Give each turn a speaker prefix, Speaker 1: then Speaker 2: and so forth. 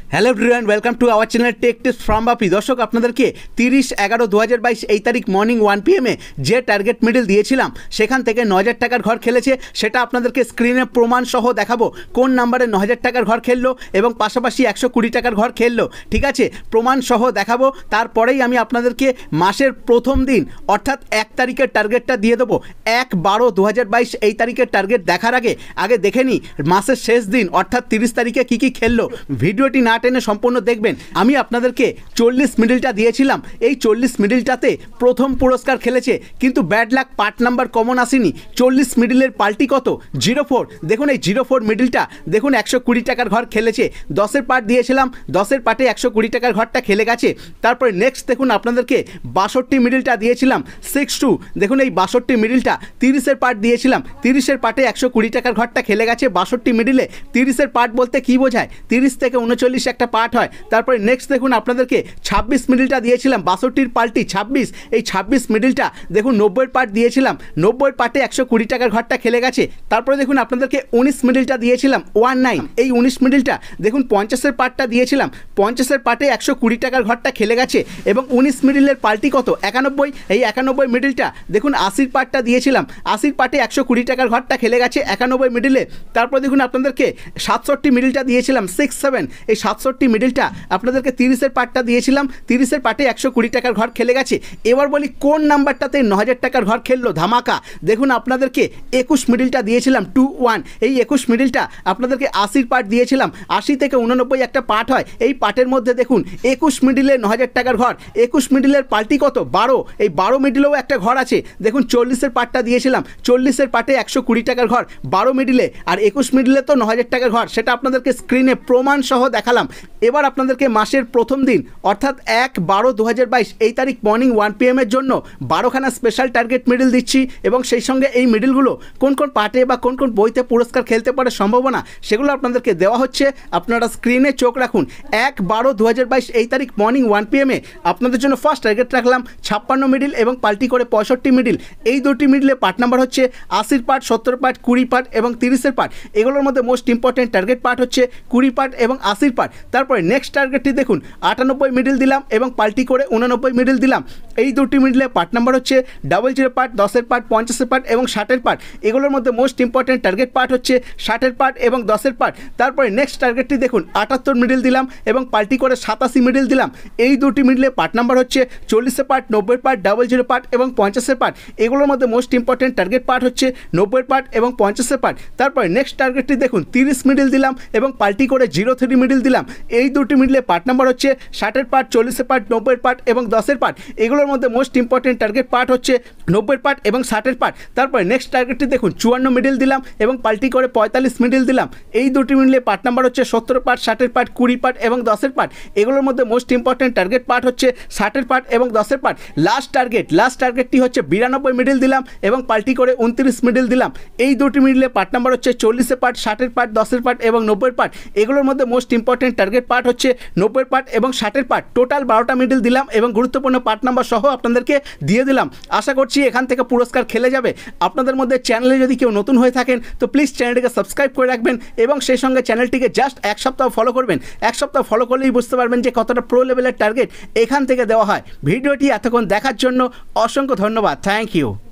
Speaker 1: Hello everyone, welcome to our channel tech tips from Bapi. দর্শক, আপনাদেরকে 30/11/2022 এই তারিখ মর্নিং 1 PM যে টার্গেট মিডল দিয়েছিলাম সেখান থেকে 9,000 টাকার ঘর খেলেছে। সেটা আপনাদেরকে স্ক্রিনে প্রমাণ সহ দেখাবো কোন নাম্বারে 9,000 টাকার ঘর খেললো এবং পাশাপাশি 120 টাকার ঘর খেললো। ঠিক আছে, প্রমাণ সহ দেখাবো। তারপরেই আমি আপনাদেরকে মাসের প্রথম দিন অর্থাৎ 1 তারিখের টার্গেটটা দিয়ে দেবো। 1/12/2022 এই তারিখের টার্গেট দেখার আগে দেখে নিই মাসের শেষ দিন অর্থাৎ 30 তারিখে কী কী খেললো। ভিডিওটি না টেনে সম্পূর্ণ দেখবেন। আমি আপনাদেরকে 40 মিডলটা দিয়েছিলাম। এই 40 মিডলটাতে প্রথম পুরস্কার খেলেছে, কিন্তু bad luck part number common আসেনি। 40 মিডলের পাল্টি কত? 04। দেখুন এই 04 মিডলটা দেখুন 120 টাকার ঘর খেলেছে। 10-এর পার্ট দিয়েছিলাম, 10-এর পার্টে 120 টাকার ঘরটা খেলে গেছে। তারপরে নেক্সট দেখুন আপনাদেরকে 62 মিডলটা দিয়েছিলাম 62। দেখুন এই 62 মিডলটা 30-এর পার্ট দিয়েছিলাম, 30-এর পার্টে 120 টাকার ঘরটা খেলে গেছে 62 মিডলে। 30-এর পার্ট বলতে কী বোঝায়? 30 থেকে 39 একটা পার্ট হয়। তারপরে নেক্সট দেখুন আপনাদেরকে 26 মিডলটা দিয়েছিলাম, 62-র পাল্টি 26। এই 26 মিডলটা দেখুন 90-এর পার্ট দিয়েছিলাম, 90-এর পার্টে 120 টাকার ঘরটা খেলে গেছে। তারপরে দেখুন আপনাদেরকে 19 মিডলটা দিয়েছিলাম 19। এই 19 মিডলটা দেখুন 50-এর পার্টটা দিয়েছিলাম, 50-এর পার্টে 120 টাকার ঘরটা খেলে গেছে এবং 19 মিডলের পাল্টি কত? 91। এই 91 মিডলটা দেখুন 80-র পার্টটা দিয়েছিলাম, 80-র পার্টে 120 টাকার ঘরটা খেলে গেছে 91 মিডলে। তারপর দেখুন আপনাদেরকে 67 মিডলটা দিয়েছিলাম 67। এই 67 মিডলটা আপনাদেরকে 30-এর পার্টটা দিয়েছিলাম, 30-এর পার্টে 120 টাকার ঘর খেলে গেছে। এবার বলি কোন নাম্বারটাতে 9,000 টাকার ঘর খেললো ধামাকা। দেখুন আপনাদেরকে 21 মিডলটা দিয়েছিলাম 21। এই 21 মিডলটা আপনাদেরকে 80-র পার্ট দিয়েছিলাম, 80 থেকে 89 একটা পার্ট হয়। এই পার্টের মধ্যে দেখুন 21 মিডলে 9,000 টাকার ঘর। 21 মিডলের পাল্টি কত? 12। এই 12 মিডলেও একটা ঘর আছে। দেখুন 40-এর পার্টটা দিয়েছিলাম, 40-এর পার্টে 120 টাকার ঘর 12 মিডলে, আর 21 মিডলে তো 9,000 টাকার ঘর। সেটা আপনাদেরকে স্ক্রিনে প্রমাণ সহ দেখালাম। এবার আপনাদেরকে মাসের প্রথম দিন অর্থাৎ 1/12/2022 এই তারিখ মর্নিং 1 PM জন্য 12খানা স্পেশাল টার্গেট মিডল দিচ্ছি এবং সেই সঙ্গে এই মিডলগুলো কোন কোন পার্টে বা কোন কোন বইতে পুরস্কার খেলতে পারে সম্ভাবনা সেগুলো আপনাদেরকে দেওয়া হচ্ছে। আপনারা স্ক্রিনে চোখ রাখুন। 1/12/2022 এই তারিখ মর্নিং 1 PM আপনাদের জন্য ফার্স্ট টার্গেট রাখলাম 56 মিডল এবং পাল্টি করে 65 মিডল। এই দুটি মিডলে পার্ট নাম্বার হচ্ছে 80-র পার্ট, 70 পার্ট, 20 পার্ট এবং 30-এর পার্ট। এগুলোর মধ্যে মোস্ট ইম্পর্টেন্ট টার্গেট পার্ট হচ্ছে 20 পার্ট এবং 80-র পার্ট। তারপরে নেক্সট টার্গেটটি দেখুন 98 মিডল দিলাম এবং পাল্টি করে 89 মিডল দিলাম। এই দুটি মিডলে পার্ট নাম্বার হচ্ছে 00 পার্ট, 10-এর পার্ট, 50-এর পার্ট এবং 60-এর পার্ট। এগুলোর মধ্যে মোস্ট ইম্পর্টেন্ট টার্গেট পার্ট হচ্ছে 60-এর পার্ট এবং 10-এর পার্ট। তারপরে নেক্সট টার্গেটটি দেখুন 78 মিডল দিলাম এবং পাল্টি করে 87 মিডল দিলাম। এই দুটি মিডলে পার্ট নাম্বার হচ্ছে 40-এর পার্ট, 90-এর পার্ট, 00 পার্ট এবং 50-এর পার্ট। এগুলোর মধ্যে মোস্ট ইম্পর্টেন্ট টার্গেট পার্ট হচ্ছে 90-এর পার্ট এবং 50-এর পার্ট। তারপরে নেক্সট টার্গেটটি দেখুন 30 মিডল দিলাম এবং পাল্টি করে 03 মিডল দিলাম। এই দুটি মিডলে পার্ট নাম্বার হচ্ছে 60-এর পার্ট, 40-এর পার্ট, 90-এর পার্ট এবং 10-এর পার্ট। এগুলোর মধ্যে মোস্ট ইম্পর্টেন্ট টার্গেট পার্ট হচ্ছে 90-এর পার্ট এবং 60-এর পার্ট। তারপরে নেক্সট টার্গেটটি দেখুন 54 মিডল দিলাম এবং পাল্টি করে 45 মিডল দিলাম। এই দুটি মিডলে পার্ট নাম্বার হচ্ছে 70-এর পার্ট, 60-এর পার্ট, 20 পার্ট এবং 10-এর পার্ট। এগুলোর মধ্যে মোস্ট ইম্পর্টেন্ট টার্গেট পার্ট হচ্ছে 60-এর পার্ট এবং 10-এর পার্ট। লাস্ট টার্গেটটি হচ্ছে 92 মিডল দিলাম এবং পাল্টি করে 29 মিডল দিলাম। এই দুটি মিডলে পার্ট নাম্বার হচ্ছে 40-এর পার্ট, 60-এর পার্ট, 10-এর পার্ট এবং 90-এর পার্ট। এগুলোর মধ্যে মোস্ট ইম্পর্টেন্ট টার্গেট পার্ট হচ্ছে 90-এর পার্ট এবং 60-এর পার্ট। টোটাল 12টা মিডল দিলাম এবং গুরুত্বপূর্ণ পার্ট নাম্বার সহ আপনাদেরকে দিয়ে দিলাম। আশা করছি এখান থেকে পুরস্কার খেলে যাবে। আপনাদের মধ্যে চ্যানেলে যদি কেউ নতুন হয়ে থাকেন তো প্লিজ চ্যানেলটিকে সাবস্ক্রাইব করে রাখবেন এবং সেই সঙ্গে চ্যানেলটিকে জাস্ট 1 সপ্তাহ ফলো করবেন। 1 সপ্তাহ ফলো করলেই বুঝতে পারবেন যে কতটা প্রো লেভেলের টার্গেট এখান থেকে দেওয়া হয়। ভিডিওটি এতক্ষণ দেখার জন্য অসংখ্য ধন্যবাদ। Thank you.